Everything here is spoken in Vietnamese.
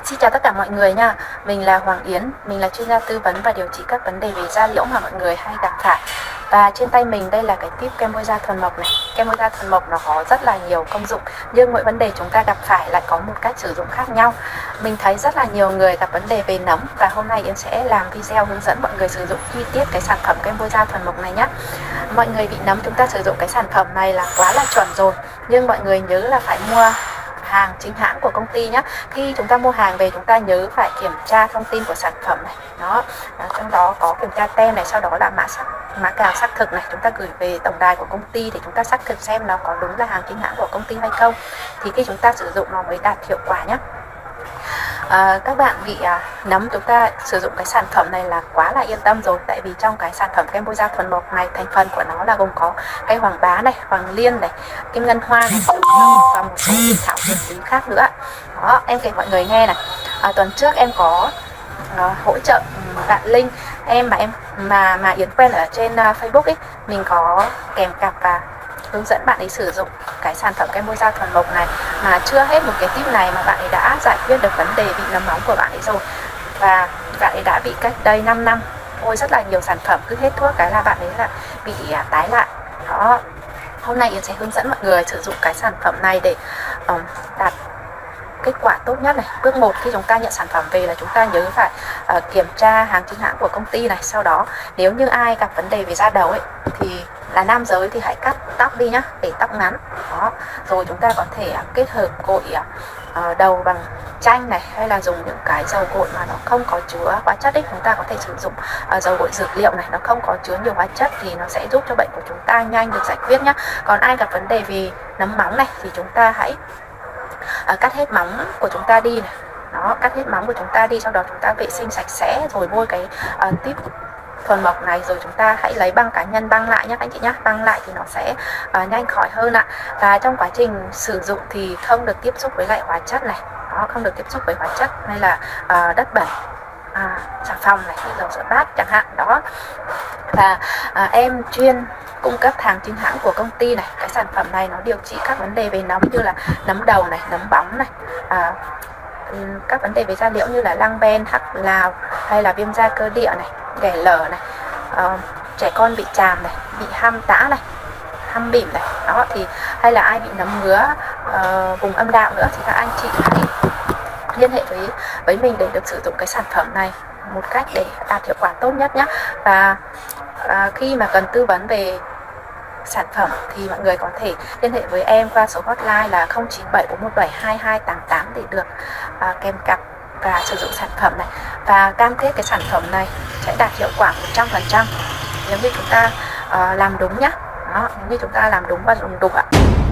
Xin chào tất cả mọi người nha. Mình là Hoàng Yến, mình là chuyên gia tư vấn và điều trị các vấn đề về da liễu mà mọi người hay gặp phải. Và trên tay mình đây là cái tip kem bôi da thuần mộc này. Kem bôi da thuần mộc nó có rất là nhiều công dụng, nhưng mỗi vấn đề chúng ta gặp phải lại có một cách sử dụng khác nhau. Mình thấy rất là nhiều người gặp vấn đề về nấm, và hôm nay Yến sẽ làm video hướng dẫn mọi người sử dụng chi tiết cái sản phẩm kem bôi da thuần mộc này nhé. Mọi người bị nấm, chúng ta sử dụng cái sản phẩm này là quá là chuẩn rồi, nhưng mọi người nhớ là phải mua hàng chính hãng của công ty nhé. Khi chúng ta mua hàng về, chúng ta nhớ phải kiểm tra thông tin của sản phẩm này, trong đó có kiểm tra tem này, sau đó là mã cào xác thực này, chúng ta gửi về tổng đài của công ty để chúng ta xác thực xem nó có đúng là hàng chính hãng của công ty hay không, thì khi chúng ta sử dụng nó mới đạt hiệu quả nhé. Các bạn bị nấm, chúng ta sử dụng cái sản phẩm này là quá là yên tâm rồi, tại vì trong cái sản phẩm kem bôi da thuần mộc này, thành phần của nó là gồm có cây hoàng bá này, hoàng liên này, kim ngân hoa này, và một số thảo dược quý khác nữa. Đó, em kể mọi người nghe này. Tuần trước em có hỗ trợ bạn Linh, em mà Yến quen ở trên Facebook ấy, mình có kèm cặp và hướng dẫn bạn ấy sử dụng cái sản phẩm kem bôi da thuần mộc này, mà chưa hết một cái tip này mà bạn ấy đã giải quyết được vấn đề bị nấm móng của bạn ấy rồi. Và bạn ấy đã bị cách đây 5 năm, ôi rất là nhiều sản phẩm, cứ hết thuốc cái là bạn ấy là bị tái lại. Đó, hôm nay Yến sẽ hướng dẫn mọi người sử dụng cái sản phẩm này để đạt kết quả tốt nhất này. Bước 1, khi chúng ta nhận sản phẩm về là chúng ta nhớ phải kiểm tra hàng chính hãng của công ty này. Sau đó nếu như ai gặp vấn đề về da đầu ấy, thì là nam giới thì hãy cắt tóc đi nhá, để tóc ngắn. Đó, rồi chúng ta có thể kết hợp gội đầu bằng chanh này, hay là dùng những cái dầu gội mà nó không có chứa hóa chất ấy. Chúng ta có thể sử dụng dầu gội dược liệu này, nó không có chứa nhiều hóa chất, thì nó sẽ giúp cho bệnh của chúng ta nhanh được giải quyết nhá. Còn ai gặp vấn đề về nấm móng này thì chúng ta hãy cắt hết móng của chúng ta đi này. Đó, cắt hết móng của chúng ta đi, sau đó chúng ta vệ sinh sạch sẽ rồi bôi cái tip thuần mộc này, rồi chúng ta hãy lấy băng cá nhân băng lại nhé anh chị nhé. Băng lại thì nó sẽ nhanh khỏi hơn ạ. Và trong quá trình sử dụng thì không được tiếp xúc với lại hóa chất này. Đó, không được tiếp xúc với hóa chất hay là đất bẩn, xà phòng này, dầu rửa bát chẳng hạn. Đó, và em chuyên cung cấp hàng chính hãng của công ty này. Cái sản phẩm này nó điều trị các vấn đề về nấm như là nấm đầu này, nấm bóng này, các vấn đề về da liễu như là lăng ben, hắc lào, hay là viêm da cơ địa này, ghẻ lở này, trẻ con bị chàm này, bị ham tã này, hăm bỉm này. Đó, thì hay là ai bị nấm ngứa vùng âm đạo nữa thì các anh chị hãy liên hệ với mình để được sử dụng cái sản phẩm này một cách để đạt hiệu quả tốt nhất nhé. Và khi mà cần tư vấn về sản phẩm thì mọi người có thể liên hệ với em qua số hotline là 0974172288 để được kèm cặp và sử dụng sản phẩm này, và cam kết cái sản phẩm này sẽ đạt hiệu quả 100% nếu như chúng ta làm đúng nhá. Đó, nếu như chúng ta làm đúng và dùng đúng ạ.